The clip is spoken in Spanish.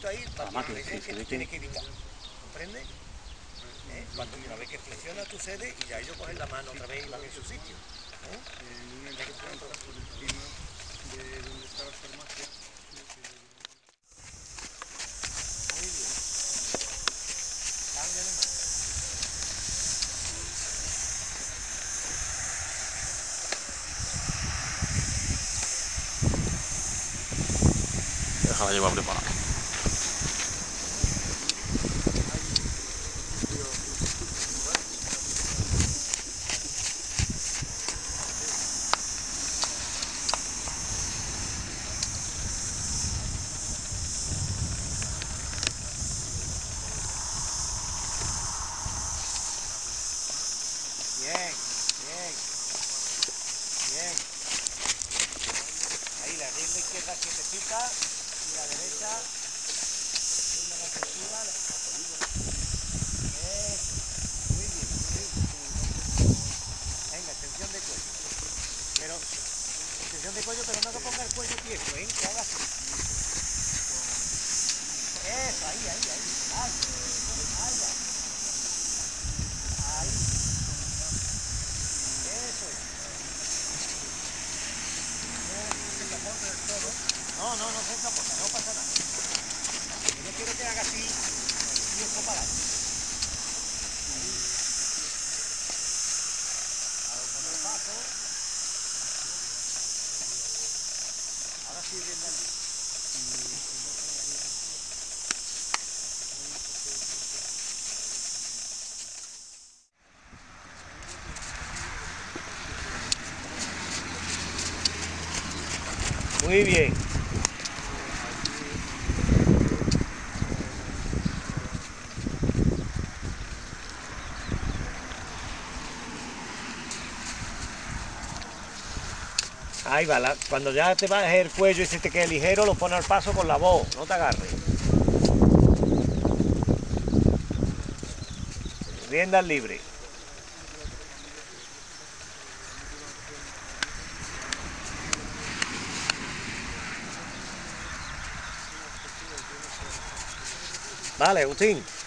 poquito ahí para que veas que tienes que evitar. ¿Comprende? Cuando una vez que flexiona tú cedes y ya ellos cogen la mano otra vez y van en su sitio. En un encuentro por encima de donde está la farmacia. Muy bien. Cambia de mano. Déjala llevar preparada. Bien, bien, bien. Ahí la rienda izquierda quietecita y la derecha rienda la cintura. Muy bien, muy bien. Venga, extensión de cuello. Pero, extensión de cuello, pero no que ponga el cuello tieso, que haga así. Eso, ahí. Ahí. Eso es. No se escapota, no pasa nada. Yo quiero que haga así y esto para adelante. Con el paso. Ahora sí bien dale. Muy bien. Ahí va, cuando ya te bajes el cuello y se te quede ligero, lo pones al paso con la voz, no te agarres. Riendas libres. Vale, Agustín.